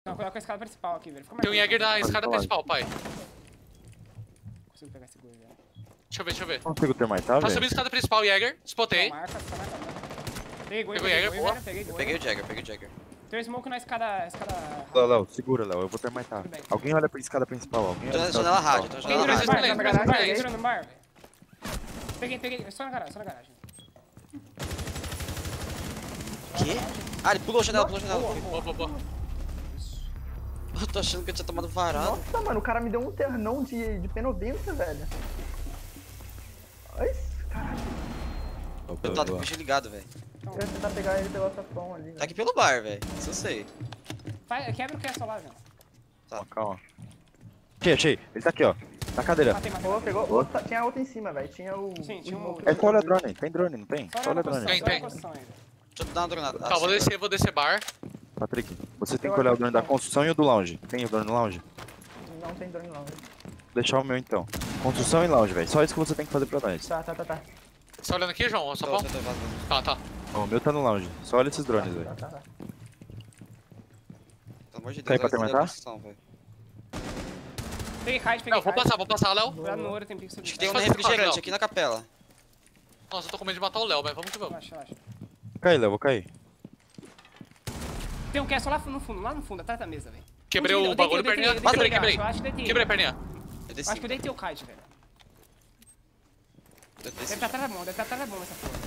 Não, coloca a escada principal aqui, velho. Tem um Jäger na escada principal, pai. Consigo pegar esse gol, velho. Deixa eu ver. Não consigo ter mais, tá, Tá velho? subindo a escada principal, Jäger. Spotei. Marca. Peguei gol, Pegou o Jäger, boa. peguei gol. Peguei o Jagger. Tem um smoke na escada... Léo, segura, Léo. Eu vou ter mais, tá? Tudo bem. Alguém olha pra escada principal. Alguém olha pra escada Janela rádio, principal. janela Quem entrou rádio. no bar? Excelente, Tá excelente. entrando no bar, velho. Peguei. Só na garagem. Quê? Ah, ele pulou a janela. Boa. Eu tô achando que eu tinha tomado varado. Nossa, mano, o cara me deu um ternão de P90, velho. Olha isso, caralho. Eu tô com o bicho ligado, velho. Eu ia tentar pegar ele pelo sapão ali, Tá velho. aqui pelo bar, velho. Isso eu sei. Quebra o castle lá, velho. Calma. Achei. Ele tá aqui, ó. Na cadeira. Matei. Pô, pegou. Outra, tinha outra em cima, velho. Tinha o. Sim, tinha um- smoke. É só olha drone. Tem drone, não tem? Só olha drone. Tem. Deixa eu dar uma dronada. Tá, vou descer bar. Patrick, você tem que olhar o drone da construção e o do lounge. Tem o drone no lounge? Não tem drone não, velho. Vou deixar o meu então. Construção e lounge, velho. Só isso que você tem que fazer pra nós. Tá. Você tá olhando aqui, João? Só Tô bom? vazando. Tá. Ó, o meu tá no lounge. Só olha esses drones, velho. Tá. Pelo amor de Deus. Quer ir pra olha essa terminar? construção, velho. Peguei kite, Não, vou passar, Léo. Cuidado no ouro, tem pique subir. Acho que tem um Faz refrigerante quatro, aqui na capela. Nossa, eu tô com medo de matar o Léo, mas vamos que vamos. Relaxa. Cai, Léo, vou cair. Tem um castle lá no fundo, atrás da mesa, velho. Quebrei Eu o bagulho, deitei, perninha. eu deitei, Quebrei. eu acho que deitei. Quebrei a perninha. Eu desci. Acho que eu deitei o kite, velho. Eu desci. Deve estar atrás da bomba, essa porra.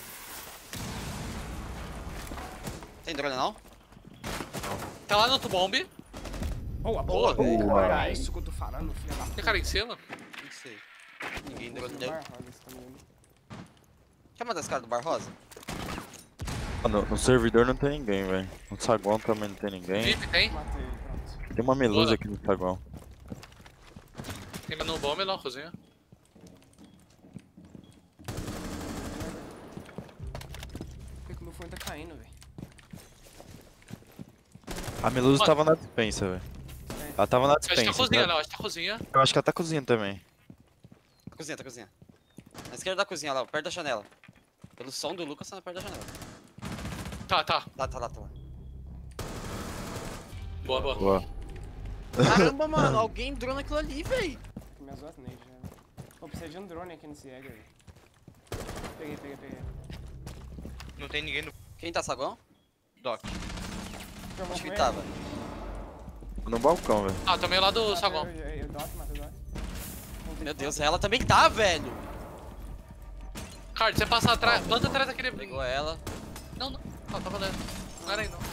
Tem drone não? Tá lá no bomb. Boa, Boa, velho. Caralho, é isso que eu tô falando, filha da Tem puta. cara em cima? Não sei. Ninguém drone No dele. bar, olha isso também. Quer mandar esse cara do bar rosa? No servidor não tem ninguém, velho. No saguão também não tem ninguém. VIP tem. Matei, pronto. Tem uma melusa Boa. aqui no saguão. Tem no bomb e na cozinha. Por que o meu fone tá caindo, velho? A melusa Mano. tava na dispensa, velho. Ela tava na Acho que tá dispensa. cozinha, né? Léo. Acho que tá cozinha. Eu acho que ela tá cozinhando também. Tá cozinha. Na esquerda da cozinha, lá, perto da janela. Pelo som do Lucas, tá perto da janela. Tá. Tá lá. Boa. Boa. Caramba, mano, alguém drone aquilo ali, véi. Minhas duas nades, né? Pô, precisa de um drone aqui nesse Jäger, velho. Peguei. Não tem ninguém no Quem tá saguão? dock. Acho que ele tava. No balcão, velho. Ah, também lá do saguão. Eu matei o Doc. Meu Deus, ela também tá, velho. Card, você passa atrás. Planta atrás daquele. Pegou ela. Não. Ah, tá valendo. Não era aí, não.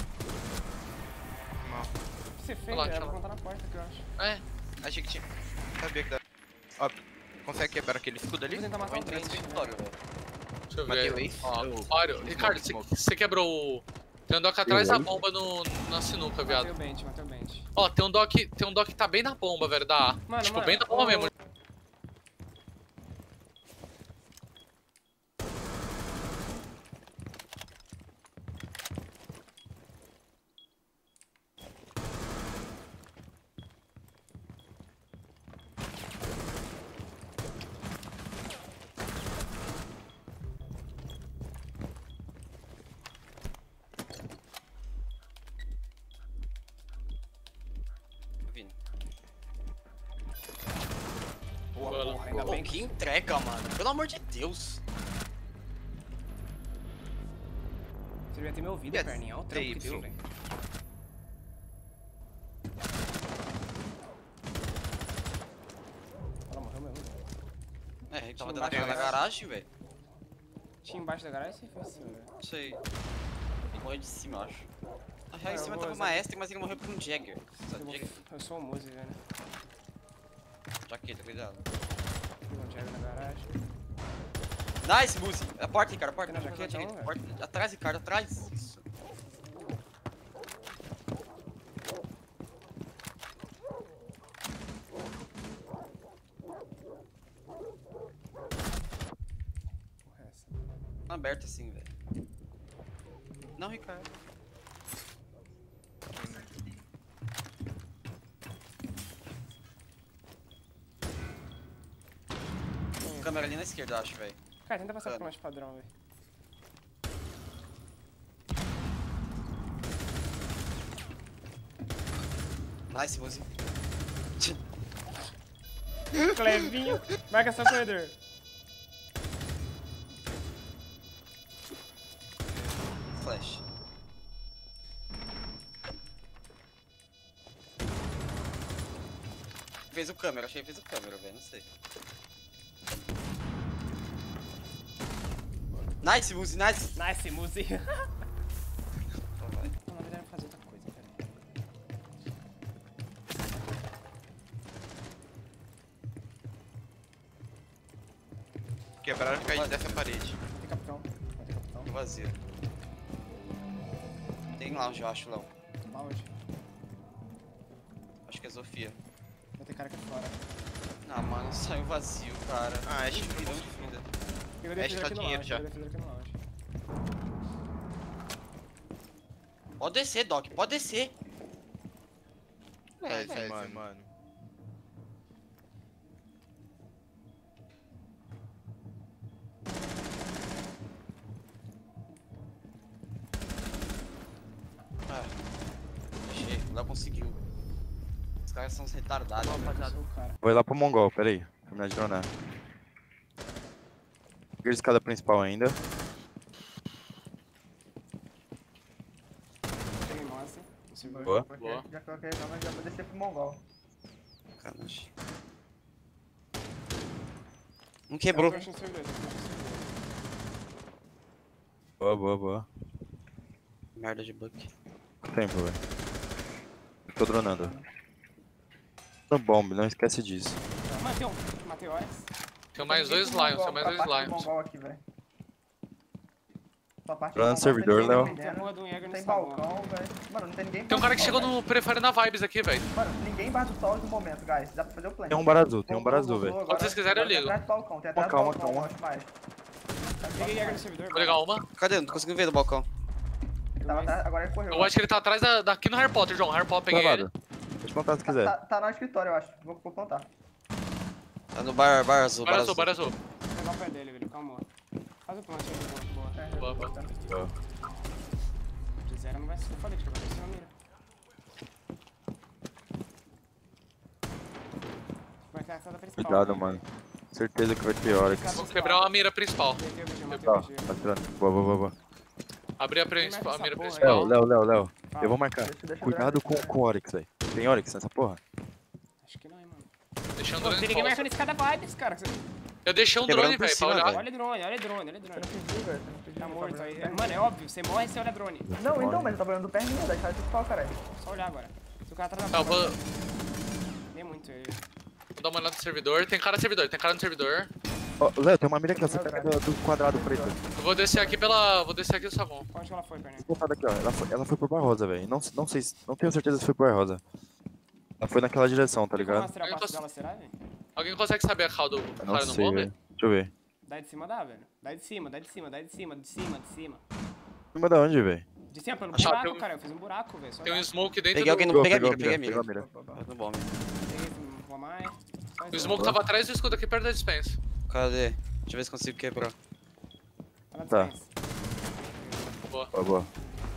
O que você fez, Relaxa, velho? Ela relaxa. vai contar na porta aqui, eu acho. É. Achei que tinha. Sabia que dá. Ó, consegue quebrar aquele escudo ali? Vou tentar Eu matar o entrei no Brent, escritório, velho. Deixa eu Matei ver. o Ace. Ó, Eu- Mário. eu Ricardo, smoke. você quebrou o. Tem um dock atrás da bomba na sinuca, viado. Matei o Bent. Ó, tem um dock que tá bem na bomba, velho, da A. Mano, Tipo, mano, bem na bomba ô, mesmo. Tô vindo. Porra, ainda Pô, bem que entrega, mano. Pelo amor de Deus. Você devia ter me ouvido, Yes. perninha. Olha o Tem, trampo que viu? isso, velho. Ela morreu mesmo, velho. É, ele tava Tinha dando aquela na embaixo. garagem, velho. Tinha embaixo da garagem, você fez assim, velho. Não sei. Ele morreu de cima, eu acho. Na real, em eu cima vou tava uma Maestre, mas ele morreu por um Jagger. Eu sou o Muse, velho. Jaqueta, cuidado. Tem um Jagger na garagem. Nice, Muzi. A porta, Ricardo, a porta. Tem na Na jaqueta, direita, não, porta. Atrás, Ricardo, atrás. Isso. Porra, essa. Tá aberto assim, velho. Não, Ricardo. Câmera ali na esquerda, eu acho, velho. Cara, tenta passar Cara. por mais padrão, velho. Nice, Muzi. Clevinho. Marca só corredor. Flash. Fez o câmera, achei que fez o câmera, velho, não sei. Nice, Muzi, nice. Nice, Muzi. Então vai. Não, na verdade, eu vou fazer outra coisa, peraí. Quebraram e caí dessa parede. Vai ter capitão. Vai ter capitão. Vazio. Tem lounge, eu acho, Lão. Lounge. Acho que é Sofia. Vai ter cara aqui fora. Ah, mano, saiu vazio, cara. Ah, acho que Vida, não. vida. Pegou Ash defesa tá aqui no dinheiro lounge. já. Pegou defesa aqui no lounge. Pode descer, Doc, pode descer. É, mano. Achei, o Léo conseguiu. Os caras são retardados, rapaziada. O cara. Vou ir lá pro Mongol, peraí. Terminar de dronar. Peguei a escada principal ainda. Peguei Mosse. Não sei Boa. Boa. Já coloquei, já vou descer pro Mongol. Sacanagem. Um quebrou. Tem um crush no servidor, tem um crush no servidor. Boa, boa, boa. Merda de bug. Tempo, velho. Tô dronando. No bomb, não esquece disso. Matei um. Matei Oryx. Tem mais dois Lions, tem mais dois Lions. Mongol aqui, velho. Só a parte Lá no do Mongol, servidor, tem Léo. ninguém Tem a porra vendendo, de um Jäger no Tem salão. balcão, velho. Mano, não tem ninguém. Tem um cara que balcão, chegou no Prefire na Vibes aqui, velho. velho. Mano, ninguém embaixo do sol no momento, guys. Dá pra fazer o plant. Tem um bar azul, tem um bar azul, velho. Quando vocês quiserem, eu ligo. Tem atrás do balcão, tem atrás do Calma, balcão, calma. acho mais. Peguei Jäger no servidor. Vou ligar uma. Cadê? Não tô conseguindo ver do balcão. Tava atrás, agora ele correu. Eu acho que ele tá atrás daqui no Harry Potter, João. Harry Potter, peguei ele. Travado. Pode plantar se quiser. Tá no escritório, eu acho. Vou plantar. Tá no bar azul, Bar azul, bar azul. Vou pegar o pé dele, velho. Calma. Faz o plant aí, boa. Boa, boa. Boa. De zero não vai ser. Eu falei que vai ser uma mira. Vai cair a sala principal. Cuidado, né? mano. Certeza que vai ter Oryx. Vou quebrar uma mira principal. Matei o BG, matei Tá, o BG. tá tirando. Boa, boa, boa, boa. Abri a Quem marca mira essa porra principal. Léo. Fala. Eu vou marcar. Deixa Cuidado eu com o Oryx, velho. Tem Oryx nessa porra? Acho que não, hein, mano. Deixando o Pô, drone tem ninguém falso. marcando escada vibes, cara. Eu deixei um Quebrando drone, por velho, pra cima, olhar. velho. Olha drone, olha drone, olha Você drone. não pediu, velho. Você não pediu. Tá não morto tá aí. vendo. Mano, é óbvio, você morre e você olha drone. Não, então, mas eu tava olhando do perninho da cara principal, caralho. Só olhar agora. Se o cara tá na Tá, eu vou Nem muito ele. dar uma olhada no servidor. Tem cara no servidor, tem cara no servidor. Ó, Léo, tem uma mira aqui, ó. Você pega do quadrado preto. Eu vou descer aqui vou descer aqui do sabão. Onde que ela foi, Perninha? Vou botar daqui, ó. Ela foi por Barrosa, velho. Não sei, não tenho certeza se foi por Barrosa. Ela foi naquela direção, tá Como ligado? rastrear a Eu tô- parte dela, será, velho? Alguém consegue saber a call do Eu não cara no sei, bomb? velho. Deixa eu ver. Dá de cima, dá, velho. Dá de cima, dá de cima, dá de cima, de cima, de cima. Cima da onde, velho? De cima, pelo Achava que buraco, eu- cara. Eu fiz um buraco, velho. Só Tem um olhar. smoke dentro Peguei alguém do... no. Peguei a Pegou mira, peguei a mira. mira. No bomb. Peguei um vou mais. Só O isso. smoke tava atrás do escudo aqui perto da dispensa. Cadê? Deixa eu ver se consigo quebrar. Tá na Tá. dispensa. Boa, boa.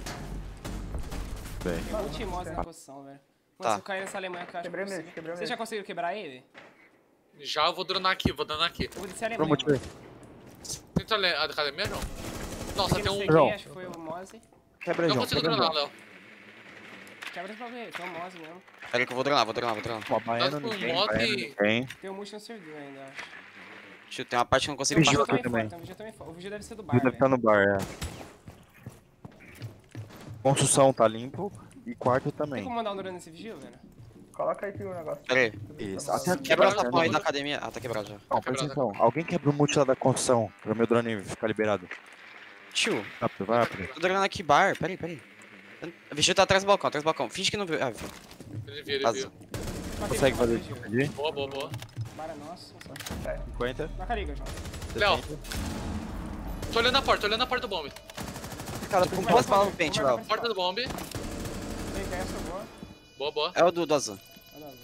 Bem. Tem um timose na posição, velho. Mano, Tá. se eu cair nessa Alemanha, cara, acho que Quebrei eu mesmo, consigo. quebrei Vocês mesmo. já conseguiram quebrar ele? Já eu vou dronar aqui, vou dronar aqui. Eu vou descer a Alemanha. Vamos mano. tirar. Tenta ler a academia, João? Nossa, Quem tem não sei um... João. quem, acho que foi o Mose. Quebra aí, Não João. consigo Quebra aí, dronar, João. Léo. Quebra esse bagulho aí, tem o Mose mesmo. Pera aí que eu vou dronar, vou dronar. Ó, baiano Tanto com ninguém, moto baiano e- ninguém. Tem o Mush no servidor ainda, acho. Deixa eu ter uma parte que eu não consigo Vigil passar. aqui também. Tem um vídeo também fora. O vídeo deve ser do O bar, Viu deve estar velho. no bar, é. Construção tá limpo. E quarto Tem também. como mandar um drone nesse vigil, velho? Coloca aí que o negócio. Pera aí. Isso. Até aqui. Quebra tá essa porra aí vendo? da academia. Ah, tá quebrado já. Não, presta atenção. Alguém quebra o multi lá da construção. Pra meu drone ficar liberado. Tio, Rápido, vai rápido. tô dronando aqui bar. Pera aí. O bicho tá atrás do balcão, Finge que não viu. Ah, viu. Ele viu, ele Vazou. viu. Matei Consegue o fazer vigil. isso aqui? Boa, boa, boa. Bar é nosso. 50. Na cariga, João. Léo. 70. Tô olhando a porta do bomb. Cara, tô com duas balas no pente, Léo. Porta do bomb. Tem que essa, boa. Boa, boa. É o do azul. Olha lá, velho.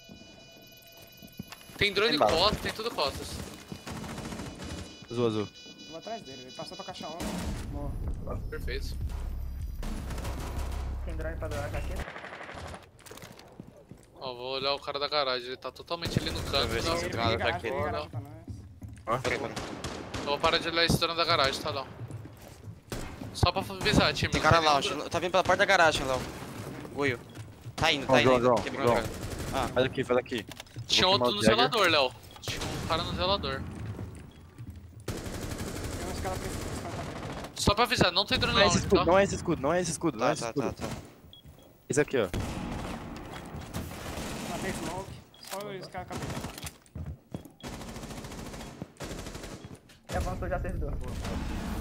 Tem drone Tem bala. costas, tem tudo costas. Azul, azul. Vou atrás dele, ele passou pra caixa 1. Boa. Perfeito. Tem drone pra doar aqui. Eu vou olhar o cara da garagem, ele tá totalmente ali no canto. ver se Não, você Peguei tem nada pra garagem, aquele. peguei garagem pra nós. Ok. eu vou parar de olhar esse dono da garagem, tá, Léo? Só pra avisar, time. Tem não cara tem lá, nenhum- tá vindo pela porta da garagem, Léo. Guio. Tá indo, tá Ó, indo. João, João, Quebrou João. agora. Ah, Faz aqui, faz aqui. Tinha vou queimar outro o no Jagger. zelador, Léo. Tinha um cara no zelador. Tem uns caras que Só pra avisar, não tem drone Não é esse lounge, escudo, tá? não é esse escudo, não é esse escudo, não é tá, esse tá, escudo. tá, tá. Esse aqui, ó. matei smoke. Só os caras capitão. E avançou já servidor.